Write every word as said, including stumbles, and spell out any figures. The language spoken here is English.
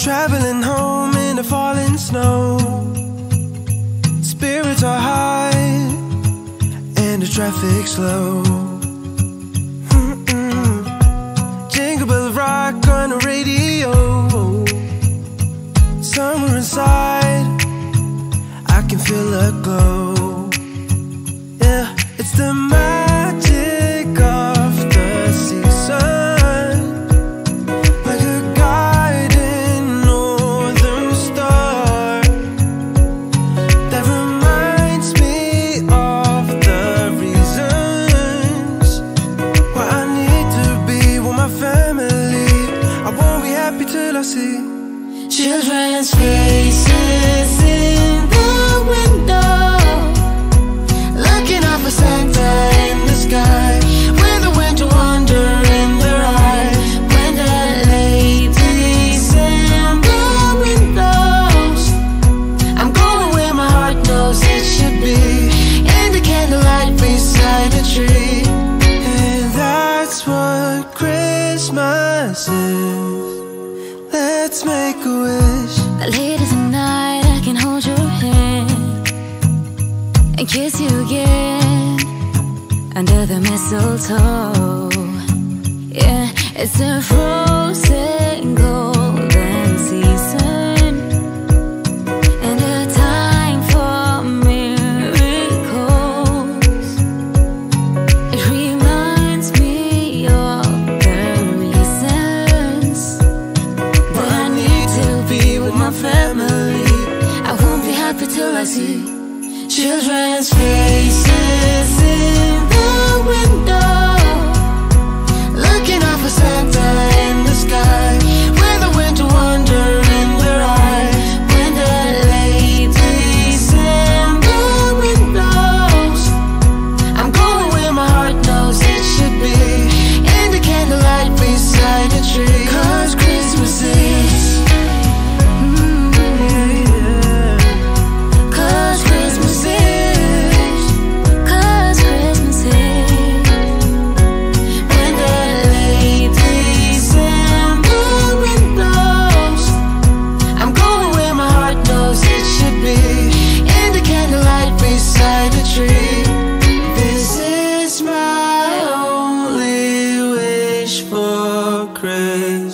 Traveling home in the falling snow. Spirits are high and the traffic's slow. Mm-mm. Jingle bell rock on the radio. Somewhere inside I can feel a glow. Yeah, it's the magic of the season, like a guiding northern star that reminds me of the reasons why I need to be with my family. I won't be happy till I see children's faces in the window, looking up for Santa in the sky, with the winter wonder in their eye. When the late December windows, I'm going where my heart knows it should be, in the candlelight beside a tree. And that's what Christmas is. Let's make a wish. Later tonight I can hold your hand and kiss you again under the mistletoe. Yeah, it's a frozen golden season and a time for miracles. It reminds me of the reasons that I need to be with my family. I won't be happy till I see children's faces in the window, looking up for Santa in the sky, with a winter wonder in their eye. When the late December windows, I'm going where my heart knows it should be, in the candlelight beside a tree. 'Cause Christmas is this is my only wish for Christmas.